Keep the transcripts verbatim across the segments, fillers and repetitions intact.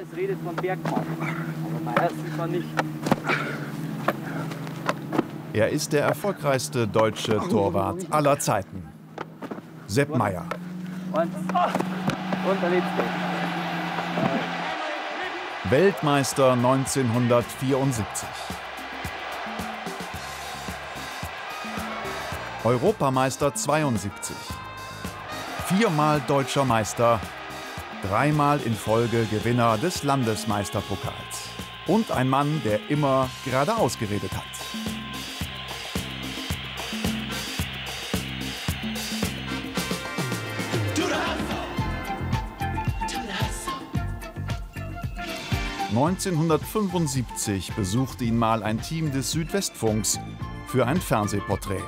alles redet von Bergmann, aber Meier sieht man nicht. Er ist der erfolgreichste deutsche Torwart aller Zeiten. Sepp Maier. Und, und der letzte. Weltmeister neunzehnhundertvierundsiebzig. Europameister zweiundsiebzig. Viermal deutscher Meister, dreimal in Folge Gewinner des Landesmeisterpokals. Und ein Mann, der immer geradeaus geredet hat. neunzehnhundertfünfundsiebzig besuchte ihn mal ein Team des Südwestfunks für ein Fernsehporträt.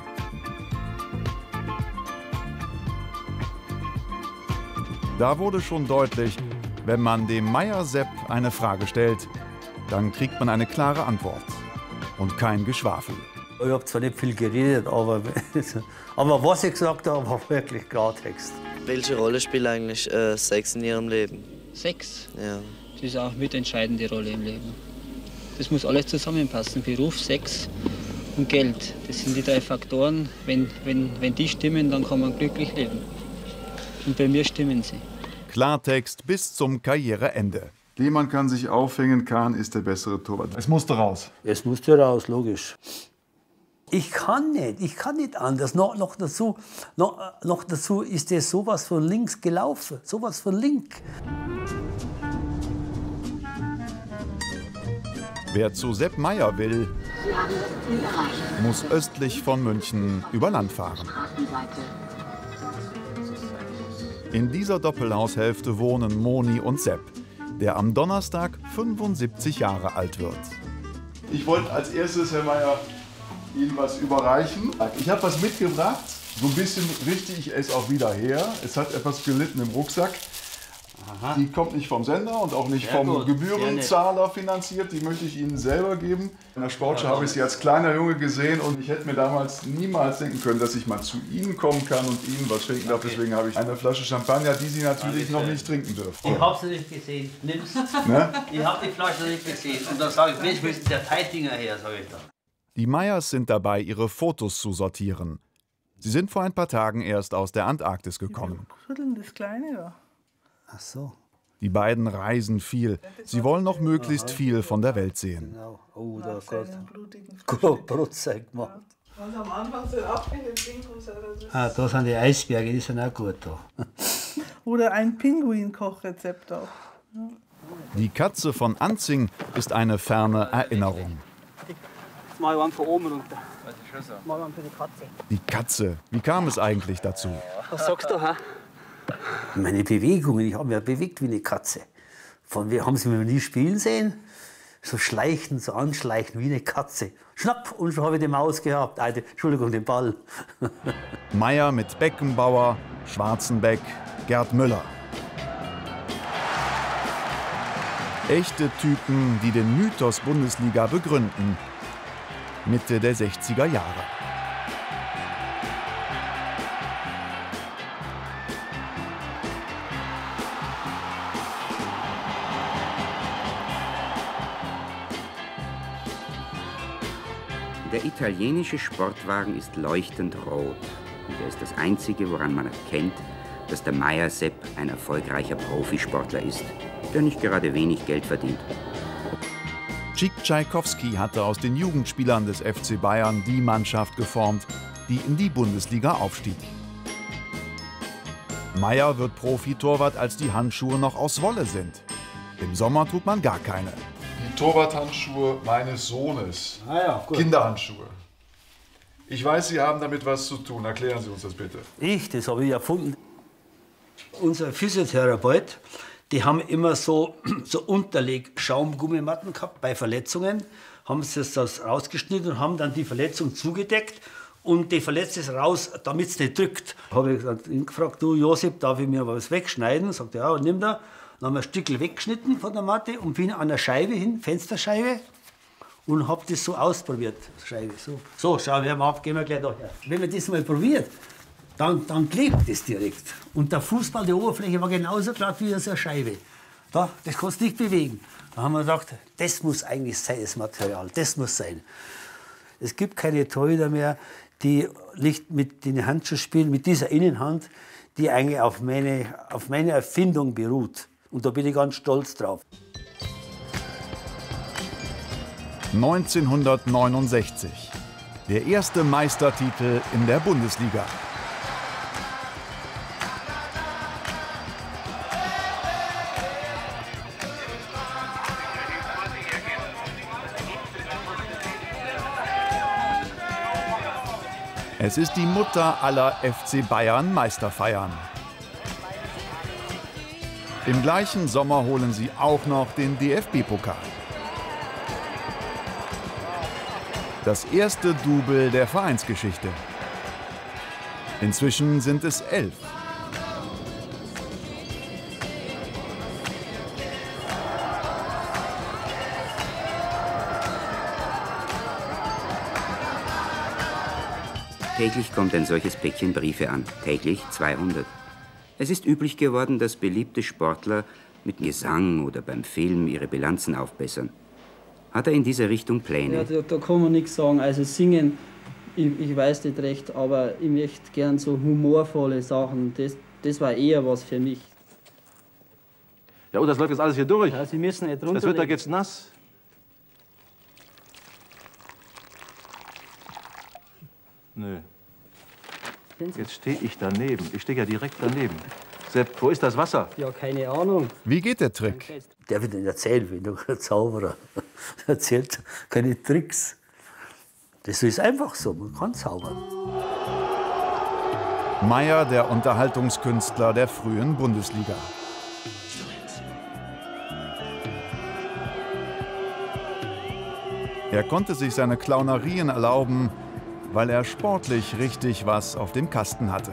Da wurde schon deutlich, wenn man dem Maier-Sepp eine Frage stellt, dann kriegt man eine klare Antwort und kein Geschwafel. Ich habe zwar nicht viel geredet, aber, aber was ich gesagt habe, war wirklich Klartext. Welche Rolle spielt eigentlich äh, Sex in Ihrem Leben? Sex? Ja. Das ist auch mit entscheidende Rolle im Leben. Das muss alles zusammenpassen, Beruf, Sex und Geld. Das sind die drei Faktoren. Wenn, wenn, wenn die stimmen, dann kann man glücklich leben. Und bei mir stimmen sie. Klartext bis zum Karriereende. Lehmann kann sich aufhängen, Kahn ist der bessere Torwart. Es musste raus. Es musste raus, logisch. Ich kann nicht, ich kann nicht anders. Noch, noch, dazu, noch, noch dazu ist es sowas von links gelaufen, sowas von link. Wer zu Sepp Maier will, muss östlich von München über Land fahren. In dieser Doppelhaushälfte wohnen Moni und Sepp, der am Donnerstag fünfundsiebzig Jahre alt wird. Ich wollte als erstes, Herr Maier, Ihnen was überreichen. Ich habe was mitgebracht. So ein bisschen richte ich es auch wieder her. Es hat etwas gelitten im Rucksack. Aha. Die kommt nicht vom Sender und auch nicht Sehr vom gut. Gebührenzahler finanziert. Die möchte ich Ihnen selber geben. In der Sportschau habe ich Sie als kleiner Junge gesehen und ich hätte mir damals niemals denken können, dass ich mal zu Ihnen kommen kann und Ihnen was schenken darf. Okay. Deswegen habe ich eine Flasche Champagner, die Sie natürlich noch nicht trinken dürfen. Ich habe sie nicht gesehen. Nimm's. Ne? Ich habe die Flasche nicht gesehen. Und dann sage ich, Mensch, wo ist der Teitinger her, sage ich dann. Die Maiers sind dabei, ihre Fotos zu sortieren. Sie sind vor ein paar Tagen erst aus der Antarktis gekommen. Schütteln das Kleine da. Ach so. Die beiden reisen viel. Sie wollen noch möglichst viel von der Welt sehen. Genau. Oh, da Gott. Brotzeit gemacht. Was am Anfang so abgelegt. Ah, da sind die Eisberge, die sind auch gut da. Oder ein Pinguin-Kochrezept auch. Ja. Die Katze von Anzing ist eine ferne Erinnerung. Jetzt mal einen von oben runter. Mal einen für die Katze. Die Katze, wie kam es eigentlich dazu? Was sagst du, hä? Meine Bewegungen, ich habe mich ja bewegt wie eine Katze. Von wir haben sie mir nie spielen sehen. So schleichen, so anschleichen wie eine Katze. Schnapp, und schon habe ich die Maus gehabt. Äh, Entschuldigung, den Ball. Maier mit Beckenbauer, Schwarzenbeck, Gerd Müller. Echte Typen, die den Mythos Bundesliga begründen. Mitte der sechziger Jahre. Der italienische Sportwagen ist leuchtend rot. Und er ist das Einzige, woran man erkennt, dass der Maier-Sepp ein erfolgreicher Profisportler ist, der nicht gerade wenig Geld verdient. Cik Tschaikowski hatte aus den Jugendspielern des F C Bayern die Mannschaft geformt, die in die Bundesliga aufstieg. Maier wird Profitorwart, als die Handschuhe noch aus Wolle sind. Im Sommer trug man gar keine. Die Torwarthandschuhe meines Sohnes. Ah ja, gut. Kinderhandschuhe. Ich weiß, Sie haben damit was zu tun. Erklären Sie uns das bitte. Ich, das habe ich erfunden. Unser Physiotherapeut, die haben immer so, so Unterleg-Schaumgummimatten gehabt bei Verletzungen. Haben sie das rausgeschnitten und haben dann die Verletzung zugedeckt. Und die Verletzte ist raus, damit es nicht drückt. Habe ich ihn gefragt, du Josip, darf ich mir was wegschneiden? Sagt er, ja, nimm da. Dann haben wir ein Stückchen weggeschnitten von der Matte und bin an der Scheibe hin, Fensterscheibe, und habe das so ausprobiert. Scheibe, so. so, schau, wir haben auf, gehen wir gleich daher. Wenn man das mal probiert, dann, dann klebt das direkt. Und der Fußball, die Oberfläche war genauso glatt wie so eine Scheibe. Da, das kannst du nicht bewegen. Da haben wir gedacht, das muss eigentlich sein, das Material, das muss sein. Es gibt keine Torhüter mehr, die nicht mit den Handschuhen spielen, mit dieser Innenhand, die eigentlich auf meine, auf meine Erfindung beruht. Und da bin ich ganz stolz drauf. neunzehnhundertneunundsechzig. Der erste Meistertitel in der Bundesliga. Es ist die Mutter aller F C Bayern Meisterfeiern. Im gleichen Sommer holen sie auch noch den D F B-Pokal. Das erste Double der Vereinsgeschichte. Inzwischen sind es elf. Täglich kommt ein solches Päckchen Briefe an. Täglich zweihundert. Es ist üblich geworden, dass beliebte Sportler mit Gesang oder beim Film ihre Bilanzen aufbessern. Hat er in dieser Richtung Pläne? Ja, da, da kann man nichts sagen. Also singen, ich, ich weiß nicht recht, aber ich möchte gern so humorvolle Sachen. Das, das war eher was für mich. Ja, und das läuft jetzt alles hier durch. Ja, Sie müssen nicht runterlegen. Das wird da jetzt nass. Nö. Jetzt stehe ich daneben. Ich stehe ja direkt daneben. Sepp, wo ist das Wasser? Ja, keine Ahnung. Wie geht der Trick? Der wird nicht erzählen, wie ein Zauberer erzählt keine Tricks. Das ist einfach so, man kann zaubern. Maier, der Unterhaltungskünstler der frühen Bundesliga. Er konnte sich seine Clownerien erlauben, weil er sportlich richtig was auf dem Kasten hatte.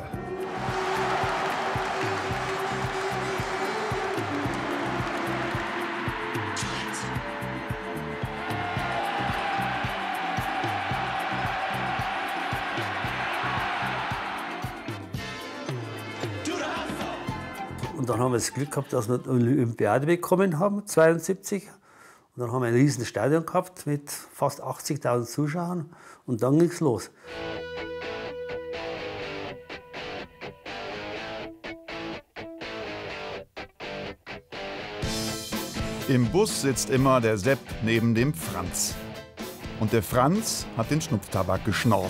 Und dann haben wir das Glück gehabt, dass wir eine Olympiade bekommen haben, zweiundsiebzig. Und dann haben wir ein riesen Stadion gehabt mit fast achtzigtausend Zuschauern. Und dann ging's los. Im Bus sitzt immer der Sepp neben dem Franz. Und der Franz hat den Schnupftabak geschnorrt.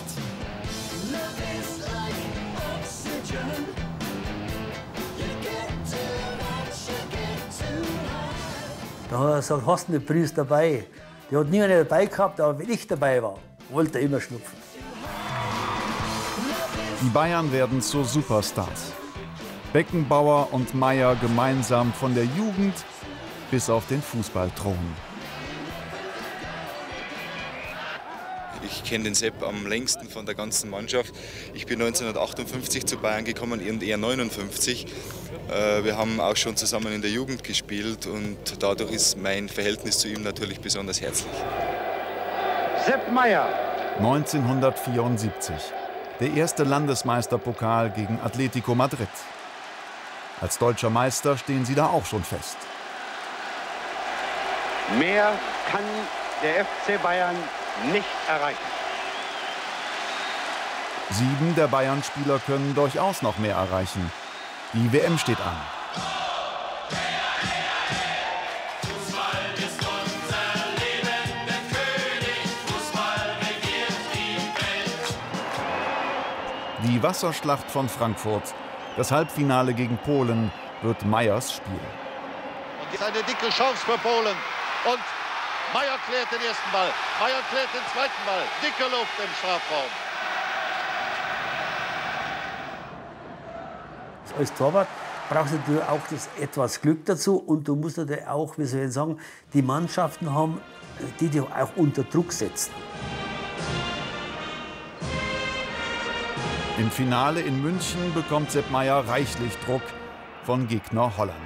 Da hat er gesagt, hast du eine Prise dabei? Die hat nie eine dabei gehabt, aber wenn ich dabei war, wollte er immer schnupfen. Die Bayern werden zu Superstars. Beckenbauer und Maier gemeinsam von der Jugend bis auf den Fußballthron. Ich kenne den Sepp am längsten von der ganzen Mannschaft. Ich bin neunzehnhundertachtundfünfzig zu Bayern gekommen und er neunundfünfzig. Wir haben auch schon zusammen in der Jugend gespielt und dadurch ist mein Verhältnis zu ihm natürlich besonders herzlich. Sepp Maier. neunzehnhundertvierundsiebzig. Der erste Landesmeisterpokal gegen Atletico Madrid. Als deutscher Meister stehen sie da auch schon fest. Mehr kann der F C Bayern nicht erreichen. Sieben der Bayern-Spieler können durchaus noch mehr erreichen. Die W M steht an. Die Wasserschlacht von Frankfurt, das Halbfinale gegen Polen, wird Maiers Spiel. Und jetzt eine dicke Chance für Polen. Und Maier klärt den ersten Ball. Maier klärt den zweiten Ball. Dicke Luft im Strafraum. Als Torwart brauchst du natürlich auch das etwas Glück dazu. Und du musst natürlich auch, wie soll ich sagen, die Mannschaften haben, die dich auch unter Druck setzen. Im Finale in München bekommt Sepp Maier reichlich Druck von Gegner Holland.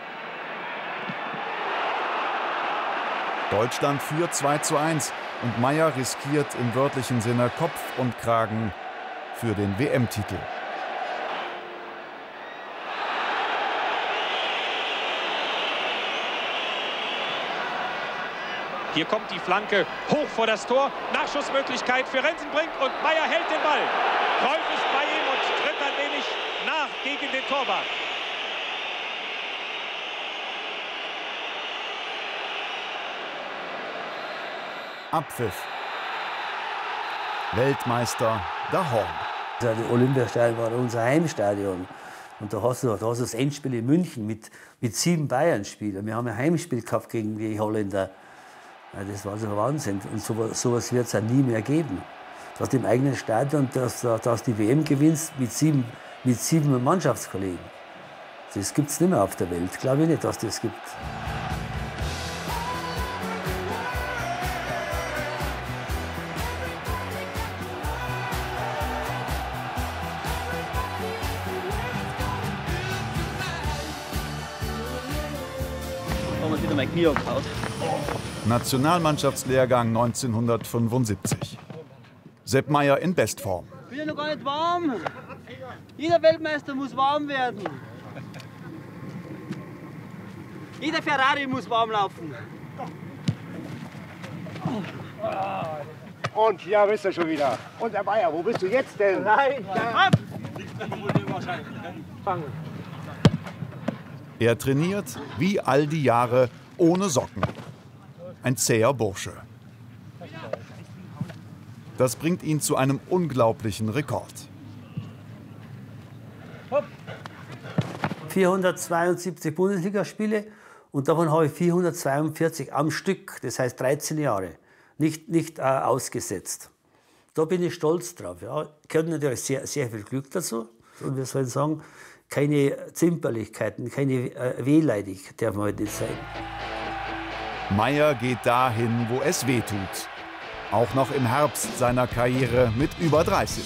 Deutschland führt zwei zu eins und Maier riskiert im wörtlichen Sinne Kopf und Kragen für den W M-Titel. Hier kommt die Flanke hoch vor das Tor. Nachschussmöglichkeit für Rensenbrink und Meier hält den Ball. Cruyff ist bei ihm und tritt ein wenig nach gegen den Torwart. Abpfiff. Weltmeister der Horn. Das Olympiastadion war unser Heimstadion. Und da hast du, da hast du das Endspiel in München mit, mit sieben Bayern-Spielern. Wir haben ein Heimspiel gehabt gegen die Holländer. Ja, das war so ein Wahnsinn. Und sowas, sowas wird es auch nie mehr geben. Dass du im eigenen Stadion, dass, dass die W M gewinnst mit sieben, mit sieben Mannschaftskollegen. Das gibt es nicht mehr auf der Welt. Glaube ich nicht, dass das gibt. Wieder mein Knie angehaut. Nationalmannschaftslehrgang neunzehnhundertfünfundsiebzig. Sepp Maier in Bestform. Ich bin ja noch gar nicht warm. Jeder Weltmeister muss warm werden. Jeder Ferrari muss warm laufen. Und ja, bist du schon wieder. Und Herr Meier, wo bist du jetzt denn? Nein, nein. Er trainiert, wie all die Jahre, ohne Socken. Ein zäher Bursche. Das bringt ihn zu einem unglaublichen Rekord. vierhundertzweiundsiebzig Bundesligaspiele und davon habe ich vierhundertzweiundvierzig am Stück, das heißt dreizehn Jahre, nicht, nicht äh, ausgesetzt. Da bin ich stolz drauf. Ja. Gehört natürlich sehr, sehr viel Glück dazu. Und wir sollen sagen, keine Zimperlichkeiten, keine äh, Wehleidig darf man heute nicht sein. Maier geht dahin, wo es weh tut. Auch noch im Herbst seiner Karriere mit über dreißig.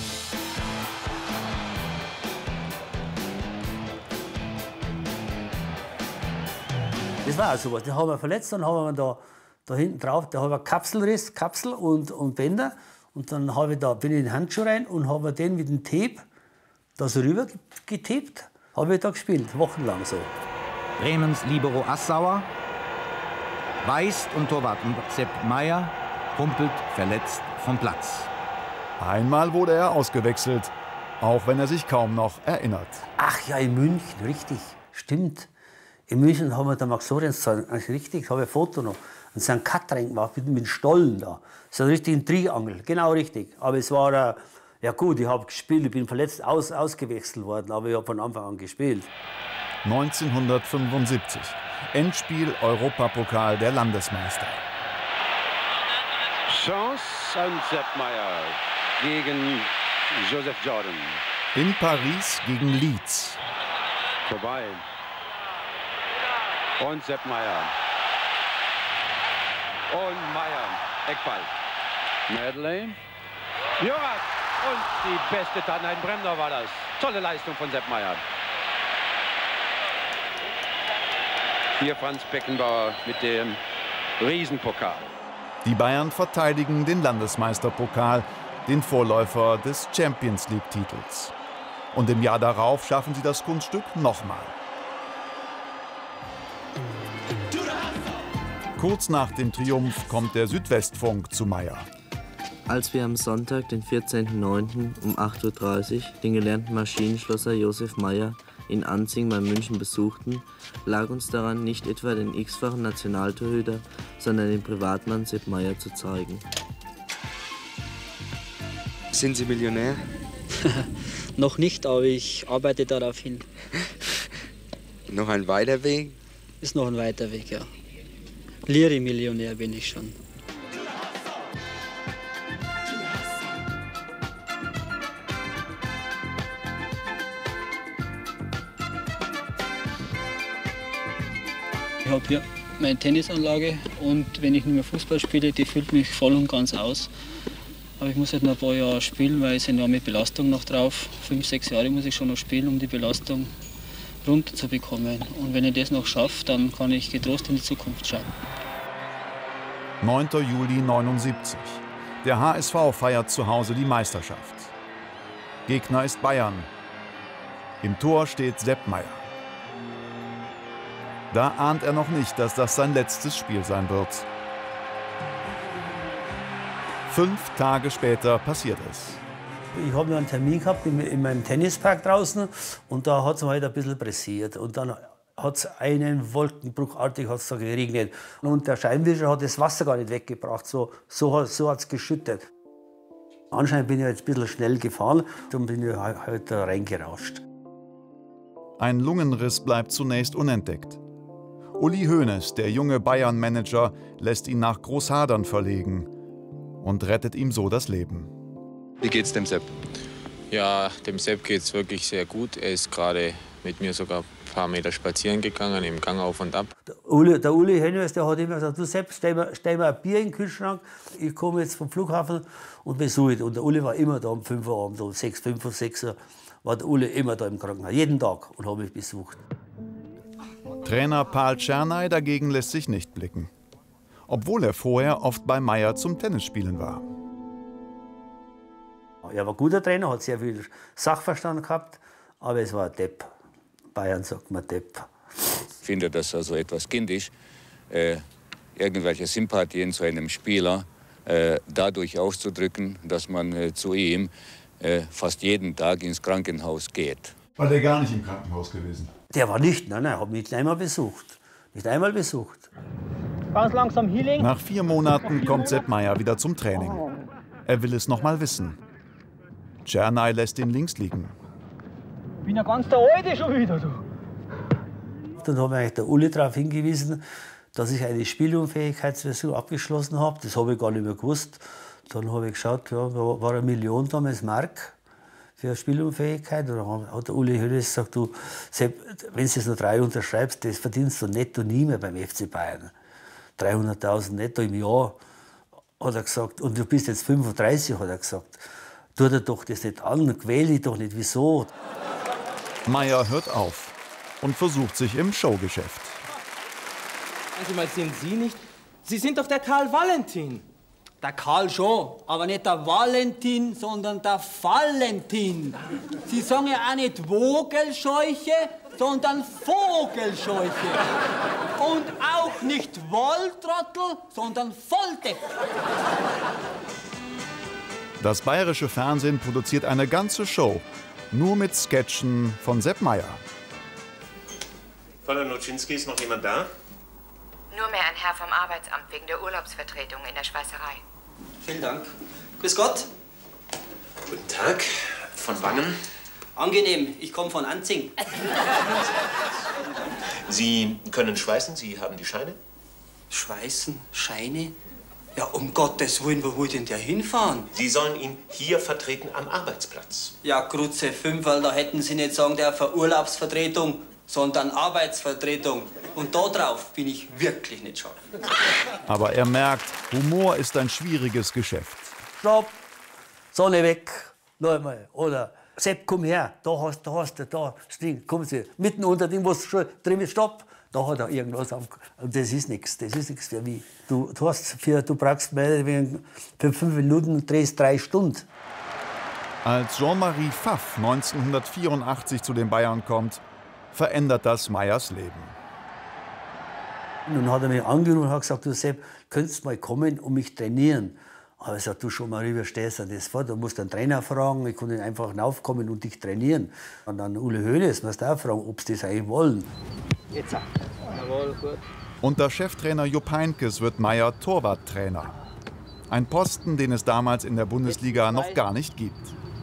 Das war auch sowas. Den haben wir verletzt, dann haben wir da, da hinten drauf, da haben wir Kapselriss, Kapsel und, und Bänder. Und dann habe ich da, bin ich in den Handschuh rein und habe den mit dem Tape da so rüber getaped. Habe ich da gespielt, wochenlang so. Bremens Libero Assauer weist und Torwart Sepp Maier humpelt verletzt vom Platz. Einmal wurde er ausgewechselt, auch wenn er sich kaum noch erinnert. Ach ja, in München, richtig, stimmt. In München haben wir da Max Lorenz, richtig, habe ich ein Foto noch, und so einen Cut reingemacht mit, mit dem Stollen da. So richtig ein Triangel, genau richtig. Aber es war, äh, ja gut, ich habe gespielt, ich bin verletzt aus, ausgewechselt worden, aber ich habe von Anfang an gespielt. neunzehnhundertfünfundsiebzig, Endspiel Europapokal der Landesmeister. Chance an Sepp Maier gegen Joseph Jordan. In Paris gegen Leeds. Vorbei. Und Sepp Maier. Und Maier. Eckball. Medley. Jorat. Und die beste Tannheim Bremner war das. Tolle Leistung von Sepp Maier. Hier Franz Beckenbauer mit dem Riesenpokal. Die Bayern verteidigen den Landesmeisterpokal, den Vorläufer des Champions League-Titels. Und im Jahr darauf schaffen sie das Kunststück nochmal. Kurz nach dem Triumph kommt der Südwestfunk zu Maier. Als wir am Sonntag, den vierzehnten neunten um acht Uhr dreißig den gelernten Maschinenschlosser Josef Maier in Anzing bei München besuchten, lag uns daran, nicht etwa den x-fachen Nationaltorhüter, sondern den Privatmann Sepp Maier zu zeigen. Sind Sie Millionär? Noch nicht, aber ich arbeite darauf hin. Noch ein weiter Weg? Ist noch ein weiter Weg, ja. Liri-Millionär bin ich schon. Ich habe hier meine Tennisanlage und wenn ich nicht mehr Fußball spiele, die füllt mich voll und ganz aus. Aber ich muss halt noch ein paar Jahre spielen, weil es sind ja mit Belastung noch drauf. Fünf, sechs Jahre muss ich schon noch spielen, um die Belastung runterzubekommen. Und wenn ich das noch schaffe, dann kann ich getrost in die Zukunft schauen. neunter Juli neunundsiebzig. Der H S V feiert zu Hause die Meisterschaft. Gegner ist Bayern. Im Tor steht Sepp Maier. Da ahnt er noch nicht, dass das sein letztes Spiel sein wird. Fünf Tage später passiert es. Ich habe noch einen Termin gehabt in, in meinem Tennispark draußen und da hat es halt ein bisschen pressiert. Und dann hat es einen Wolkenbruchartig hat's da geregnet. Und der Scheibenwischer hat das Wasser gar nicht weggebracht. So, so, so hat es geschüttet. Anscheinend bin ich jetzt ein bisschen schnell gefahren, dann bin ich halt da reingerauscht. Ein Lungenriss bleibt zunächst unentdeckt. Uli Hoeneß, der junge Bayern-Manager, lässt ihn nach Großhadern verlegen und rettet ihm so das Leben. Wie geht's dem Sepp? Ja, dem Sepp geht's wirklich sehr gut. Er ist gerade mit mir sogar ein paar Meter spazieren gegangen, im Gang auf und ab. Der Uli, der Uli Hoeneß, der hat immer gesagt, du Sepp, stell mir, stell mir ein Bier in den Kühlschrank, ich komme jetzt vom Flughafen und besuche ihn. Und der Uli war immer da um fünf Uhr abends, um sechs, fünf Uhr, sechs Uhr, war der Uli immer da im Krankenhaus, jeden Tag und hat mich besucht. Trainer Paul Czernay dagegen lässt sich nicht blicken. Obwohl er vorher oft bei Meier zum Tennisspielen war. Er war ein guter Trainer, hat sehr viel Sachverstand gehabt, aber es war ein Depp. Bayern sagt man Depp. Ich finde das also etwas kindisch, äh, irgendwelche Sympathien zu einem Spieler äh, dadurch auszudrücken, dass man äh, zu ihm äh, fast jeden Tag ins Krankenhaus geht. War der gar nicht im Krankenhaus gewesen? Der war nicht, nein, nein, hat mich nicht einmal besucht. Nicht einmal besucht. Ganz langsam Healing. Nach vier Monaten kommt Sepp Meier wieder zum Training. Er will es noch mal wissen. Czernay lässt ihn links liegen. Ich bin ja ganz der Alte schon wieder. Du. Dann hat mich der Uli darauf hingewiesen, dass ich eine Spielunfähigkeitsversuch abgeschlossen habe. Das habe ich gar nicht mehr gewusst. Dann habe ich geschaut, ja, da war eine Million damals Mark für Spielunfähigkeit. Und dann hat der Uli Hoeneß gesagt, du, Sepp, wenn du jetzt noch drei unterschreibst, das verdienst du netto nie mehr beim F C Bayern. dreihunderttausend netto im Jahr, hat er gesagt. Und du bist jetzt fünfunddreißig, hat er gesagt. Tu dir doch das nicht an, quäl dich doch nicht, wieso? Meier hört auf und versucht sich im Showgeschäft. Manchmal sind Sie nicht... Sie sind doch der Karl Valentin. Der Karl schon, aber nicht der Valentin, sondern der Valentin. Sie sagen ja auch nicht Vogelscheuche, sondern Vogelscheuche. Und auch nicht Wolltrottel, sondern Volldepp. Das bayerische Fernsehen produziert eine ganze Show, nur mit Sketchen von Sepp Meier. Frau Lutschinski, ist noch jemand da? Nur mehr ein Herr vom Arbeitsamt wegen der Urlaubsvertretung in der Schweißerei. Vielen Dank. Grüß Gott. Guten Tag. Von Wangen? Angenehm, ich komme von Anzing. Sie können schweißen, Sie haben die Scheine? Schweißen? Scheine? Ja, um Gottes Willen, wo will denn der hinfahren? Sie sollen ihn hier vertreten am Arbeitsplatz. Ja, Grütze fünf, weil da hätten Sie nicht sagen dürfen Urlaubsvertretung, sondern Arbeitsvertretung. Und da drauf bin ich wirklich nicht scharf. Aber er merkt, Humor ist ein schwieriges Geschäft. Stopp, Sonne weg, noch einmal. Oder Sepp, komm her, da hast du, da hast du, da, stehen, kommen Sie, mitten unter dem, was schon drin ist, stopp. Da hat er irgendwas auf. Und das ist nichts, das ist nichts für mich. Du, du, hast für, du brauchst mehr, für fünf Minuten drehst drei Stunden. Als Jean-Marie Pfaff neunzehnhundertvierundachtzig zu den Bayern kommt, verändert das Meiers Leben. Und dann hat er mich angerufen und hat gesagt, du Sepp, könntest mal kommen und mich trainieren. Aber ich sagte, du schon mal rüber, stehst du das vor, du musst einen Trainer fragen, ich konnte einfach raufkommen und dich trainieren. Und dann Uli Hoeneß musst du auch fragen, ob sie das eigentlich wollen. Jetzt. Jawohl, gut. Unter Cheftrainer Jupp Heynckes wird Meier Torwarttrainer. Ein Posten, den es damals in der Bundesliga noch gar nicht gibt.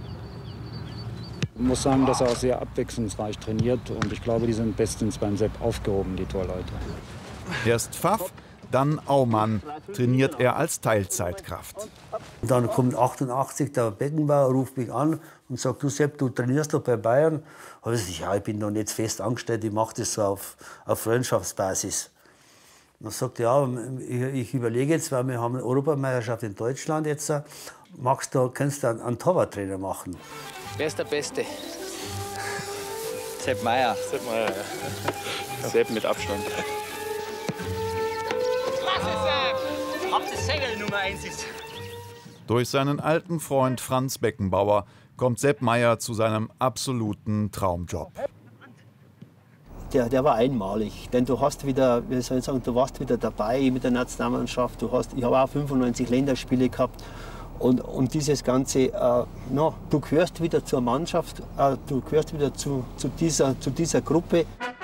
Ich muss sagen, dass er auch sehr abwechslungsreich trainiert. Und ich glaube, die sind bestens beim Sepp aufgehoben, die Torleute. Erst Pfaff, dann Aumann trainiert er als Teilzeitkraft. Und dann kommt achtundachtzig der Beckenbauer, ruft mich an und sagt, du Sepp, du trainierst doch bei Bayern. Aber ich sage, ja, ich bin noch nicht fest angestellt, ich mache das so auf, auf Freundschaftsbasis. Und dann sagt er, ja, ich, ich überlege jetzt, weil wir haben eine Europameisterschaft in Deutschland jetzt, magst du, kannst du einen, einen Torwarttrainer machen? Wer ist der Beste? Sepp Meier. Sepp Meier, ja. Sepp mit Abstand. Segel Nummer eins ist. Durch seinen alten Freund Franz Beckenbauer kommt Sepp Meier zu seinem absoluten Traumjob. Der, der war einmalig, denn du hast wieder, wie soll ich sagen, du warst wieder dabei mit der Nationalmannschaft. Du hast, ich habe auch fünfundneunzig Länderspiele gehabt Und, und dieses Ganze, äh, no, du gehörst wieder zur Mannschaft, äh, du gehörst wieder zu, zu, dieser, zu dieser Gruppe.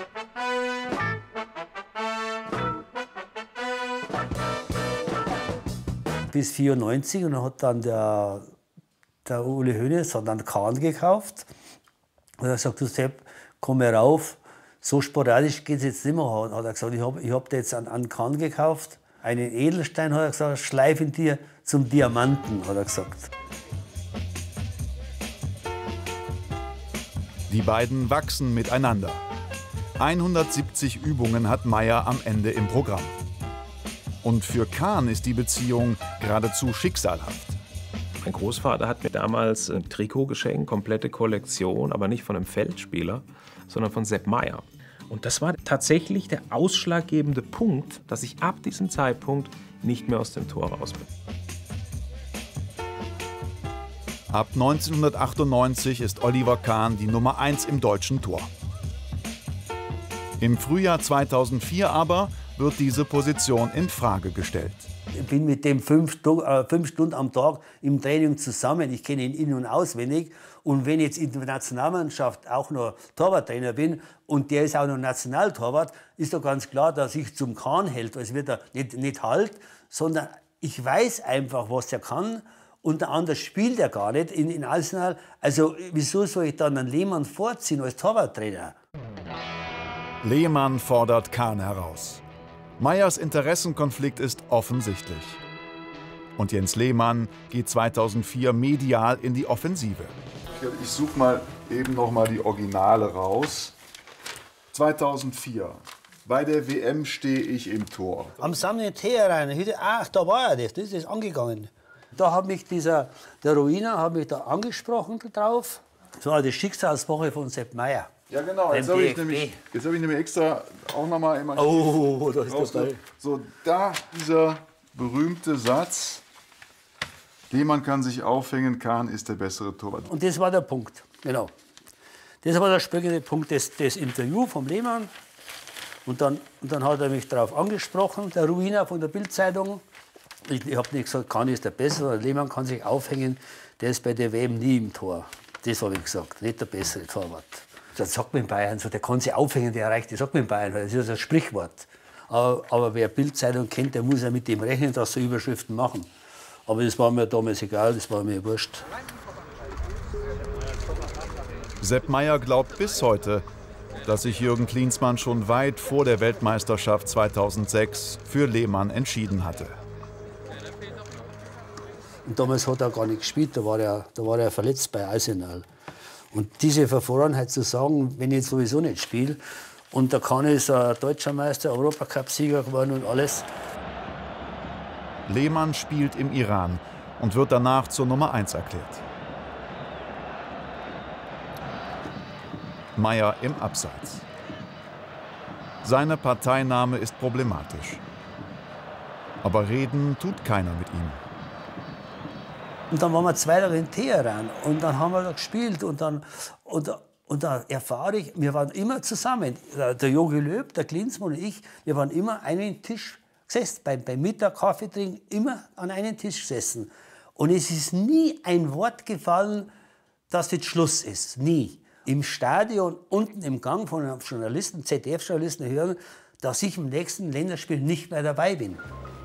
Bis vierundneunzig, und dann hat dann der, der Uli Hoeneß hat dann Kahn gekauft. Und er hat gesagt, du Sepp, komm her rauf. So sporadisch geht es jetzt nicht mehr. Hat er gesagt, ich habe ich hab dir jetzt einen, einen Kahn gekauft. Einen Edelstein, hat er gesagt, schleif ihn dir zum Diamanten, hat er gesagt. Die beiden wachsen miteinander. hundertsiebzig Übungen hat Maier am Ende im Programm. Und für Kahn ist die Beziehung geradezu schicksalhaft. Mein Großvater hat mir damals ein Trikot geschenkt, komplette Kollektion, aber nicht von einem Feldspieler, sondern von Sepp Maier. Und das war tatsächlich der ausschlaggebende Punkt, dass ich ab diesem Zeitpunkt nicht mehr aus dem Tor raus bin. Ab neunzehnhundertachtundneunzig ist Oliver Kahn die Nummer eins im deutschen Tor. Im Frühjahr zweitausendvier aber wird diese Position in Frage gestellt. Ich bin mit dem fünf, äh, fünf Stunden am Tag im Training zusammen. Ich kenne ihn in- und auswendig. Und wenn ich jetzt in der Nationalmannschaft auch noch Torwarttrainer bin und der ist auch noch Nationaltorwart, ist doch ganz klar, dass ich zum Kahn hält. Also wird er nicht, nicht halt, sondern ich weiß einfach, was er kann. Und anders spielt er gar nicht in, in Arsenal. Also wieso soll ich dann einen Lehmann vorziehen als Torwarttrainer? Lehmann fordert Kahn heraus. Maiers Interessenkonflikt ist offensichtlich. Und Jens Lehmann geht zweitausendvier medial in die Offensive. Ich suche mal eben noch mal die Originale raus. zweitausendvier. Bei der W M stehe ich im Tor. Am Sanitär rein. Ach, da war er das. Das ist angegangen. Da hat mich dieser, der Ruiner hat mich da angesprochen drauf. So eine Schicksalswoche von Sepp Maier. Ja genau, jetzt habe ich, nämlich, jetzt hab ich nämlich extra auch noch mal immer oh, da ist dabei. So, da dieser berühmte Satz, Lehmann kann sich aufhängen, Kahn ist der bessere Torwart. Und das war der Punkt, genau. Das war der springende Punkt des, des Interviews vom Lehmann. Und dann, und dann hat er mich darauf angesprochen, der Ruiner von der Bild-Zeitung. Ich, ich habe nicht gesagt, Kahn ist der bessere, Lehmann kann sich aufhängen, der ist bei der W M nie im Tor. Das habe ich gesagt, nicht der bessere Torwart. Das sagt man in Bayern so, der kann sich aufhängen, der erreicht, das sagt man in Bayern, das ist ein Sprichwort. Aber, aber wer Bild-Zeitung kennt, der muss ja mit dem rechnen, dass sie Überschriften machen. Aber das war mir damals egal, das war mir wurscht. Sepp Maier glaubt bis heute, dass sich Jürgen Klinsmann schon weit vor der Weltmeisterschaft zweitausendsechs für Lehmann entschieden hatte. Und damals hat er gar nicht gespielt, da war er, da war er verletzt bei Arsenal. Und diese Verfahrenheit zu sagen, wenn ich jetzt sowieso nicht spiele, und der Kahn ist ein deutscher Meister, Europacup-Sieger geworden und alles. Lehmann spielt im Iran und wird danach zur Nummer eins erklärt. Maier im Abseits. Seine Parteinahme ist problematisch. Aber reden tut keiner mit ihm. Und dann waren wir zwei Tage in Teheran und dann haben wir da gespielt und dann, und, und da erfahre ich, wir waren immer zusammen, der Jogi Löw, der Klinsmann und ich, wir waren immer an einem Tisch gesessen, beim, beim Mittag, Kaffee trinken, immer an einem Tisch gesessen. Und es ist nie ein Wort gefallen, dass jetzt Schluss ist, nie. Im Stadion, unten im Gang von einem Journalisten, Z D F-Journalisten hören, dass ich im nächsten Länderspiel nicht mehr dabei bin.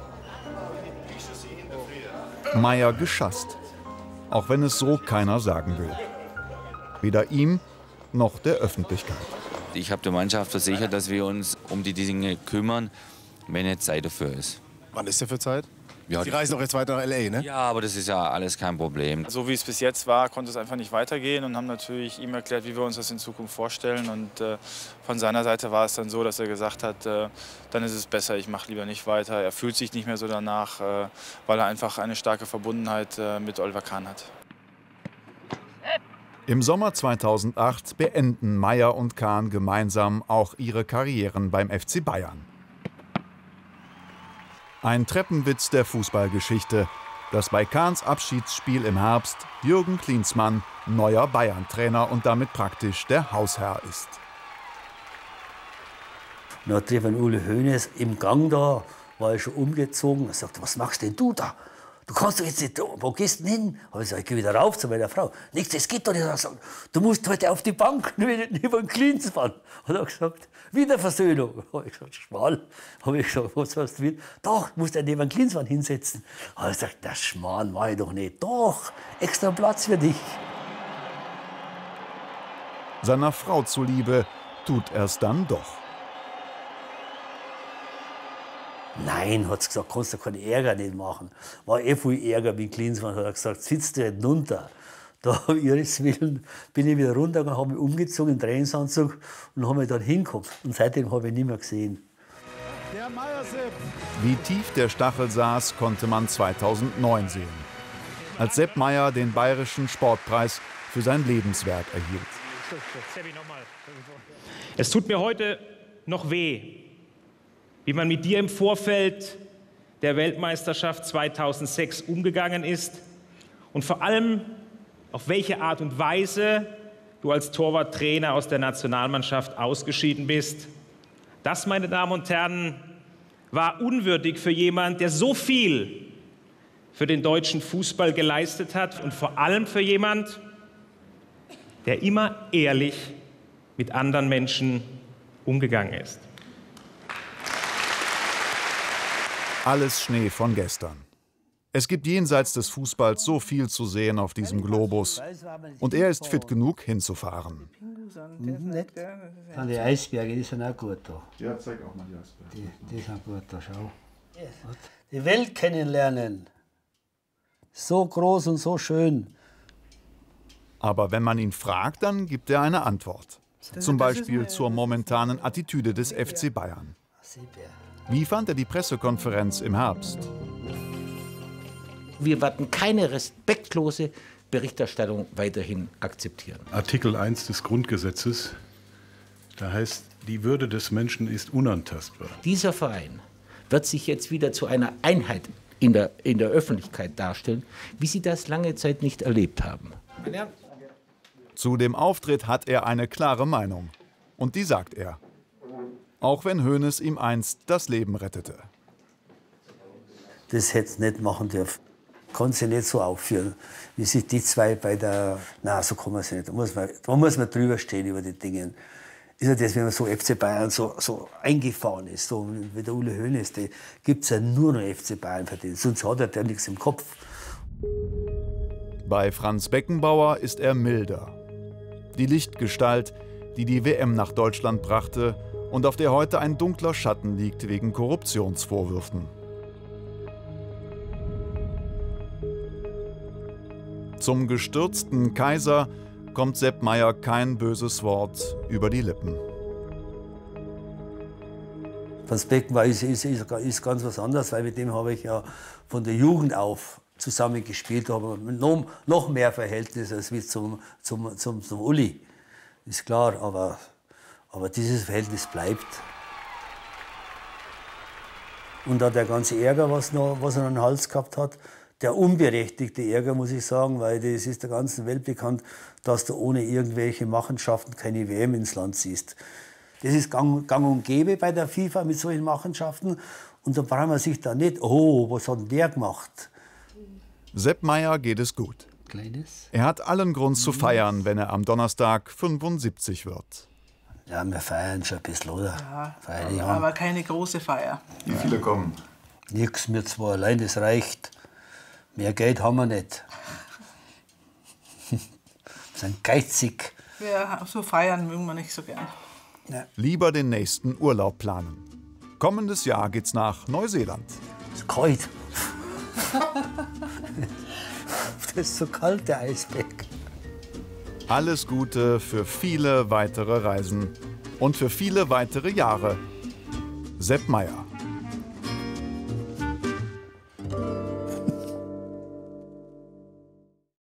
Maier geschasst, auch wenn es so keiner sagen will. Weder ihm noch der Öffentlichkeit. Ich habe der Mannschaft versichert, dass wir uns um die Dinge kümmern, wenn jetzt Zeit dafür ist. Wann ist der für Zeit? Ja, Sie reisen doch jetzt weiter nach L A, ne? Ja, aber das ist ja alles kein Problem. So wie es bis jetzt war, konnte es einfach nicht weitergehen und haben natürlich ihm erklärt, wie wir uns das in Zukunft vorstellen. Und äh, von seiner Seite war es dann so, dass er gesagt hat, äh, dann ist es besser, ich mache lieber nicht weiter. Er fühlt sich nicht mehr so danach, äh, weil er einfach eine starke Verbundenheit äh, mit Oliver Kahn hat. Im Sommer zweitausendacht beenden Maier und Kahn gemeinsam auch ihre Karrieren beim F C Bayern. Ein Treppenwitz der Fußballgeschichte, dass bei Kahns Abschiedsspiel im Herbst Jürgen Klinsmann neuer Bayern-Trainer und damit praktisch der Hausherr ist. Und dann trifft Uli Hoeneß im Gang da, war ich schon umgezogen, er sagt, was machst denn du da? du kannst doch jetzt nicht, wo gehst du denn hin? Habe ich gesagt, ich gehe wieder rauf zu meiner Frau. Nichts, das geht doch nicht. Gesagt, du musst heute auf die Bank, über den Klinsmann. Hat er gesagt, Wiederversöhnung. Habe ich gesagt, Schmarrn. Habe ich gesagt, was hast du wieder? Doch, du musst dich neben den Klinsmann hinsetzen. Habe ich gesagt, das Schmarrn war ich doch nicht. Doch, extra Platz für dich. Seiner Frau zuliebe tut er es dann doch. Nein, hat sie gesagt, kannst du keinen Ärger nicht machen. War eh viel Ärger mit Klinsmann, hat er gesagt, sitzt du nicht runter. Da ihres Willen bin ich wieder runtergegangen, habe mich umgezogen im Trainingsanzug und habe mich dann hingekommen. Und seitdem habe ich ihn nicht mehr gesehen. Der Meyer-Sepp. Wie tief der Stachel saß, konnte man zweitausendneun sehen. Als Sepp Maier den Bayerischen Sportpreis für sein Lebenswerk erhielt. Es tut mir heute noch weh, wie man mit dir im Vorfeld der Weltmeisterschaft zweitausendsechs umgegangen ist und vor allem, auf welche Art und Weise du als Torwarttrainer aus der Nationalmannschaft ausgeschieden bist. Das, meine Damen und Herren, war unwürdig für jemanden, der so viel für den deutschen Fußball geleistet hat und vor allem für jemanden, der immer ehrlich mit anderen Menschen umgegangen ist. Alles Schnee von gestern. Es gibt jenseits des Fußballs so viel zu sehen auf diesem Globus. Und er ist fit genug, hinzufahren. Nicht? Die Eisberge, die sind auch gut da. Ja, zeig auch mal die Eisberge. Die, die sind gut da, schau. Die Welt kennenlernen. So groß und so schön. Aber wenn man ihn fragt, dann gibt er eine Antwort. Zum Beispiel zur momentanen Attitüde des F C Bayern. Wie fand er die Pressekonferenz im Herbst? Wir werden keine respektlose Berichterstattung weiterhin akzeptieren. Artikel eins des Grundgesetzes, da heißt, die Würde des Menschen ist unantastbar. Dieser Verein wird sich jetzt wieder zu einer Einheit in der, in der Öffentlichkeit darstellen, wie Sie das lange Zeit nicht erlebt haben. Zu dem Auftritt hat er eine klare Meinung. Und die sagt er. Auch wenn Hoeneß ihm einst das Leben rettete. Das hätte es nicht machen dürfen. Kann sich nicht so aufführen, wie sich die zwei bei der... Nein, so kann man es nicht. Da muss man, da muss man drüber stehen über die Dinge. Ist ja das, wenn man so F C Bayern so, so eingefahren ist, so wie der Uli Hoeneß, da gibt es ja nur noch F C Bayern für den. Sonst hat er ja nichts im Kopf. Bei Franz Beckenbauer ist er milder. Die Lichtgestalt, die die W M nach Deutschland brachte und auf der heute ein dunkler Schatten liegt wegen Korruptionsvorwürfen. Zum gestürzten Kaiser kommt Sepp Maier kein böses Wort über die Lippen. Franz Beckenbauer ist, ist, ist ganz was anderes, weil mit dem habe ich ja von der Jugend auf zusammengespielt, aber noch, noch mehr Verhältnis als wie zum, zum, zum, zum Uli. Ist klar, aber, aber dieses Verhältnis bleibt. Und da der ganze Ärger, was, noch, was er an den Hals gehabt hat, der unberechtigte Ärger, muss ich sagen, weil das ist der ganzen Welt bekannt, dass du ohne irgendwelche Machenschaften keine W M ins Land ziehst. Das ist gang, gang und gäbe bei der FIFA mit solchen Machenschaften. Und da braucht man sich da nicht, oh, was hat denn der gemacht? Sepp Maier geht es gut. Kleines. Er hat allen Grund zu feiern, wenn er am Donnerstag fünfundsiebzig wird. Ja, wir feiern schon ein bisschen, oder? Ja, Feiern, aber keine große Feier. Wie viele kommen? Nix, mir zwei allein, das reicht. Mehr Geld haben wir nicht. Wir sind geizig. Ja, so feiern mögen wir nicht so gern. Ja. Lieber den nächsten Urlaub planen. Kommendes Jahr geht's nach Neuseeland. Es ist kalt. Das ist so kalt, der Eisberg. Alles Gute für viele weitere Reisen und für viele weitere Jahre. Sepp Maier.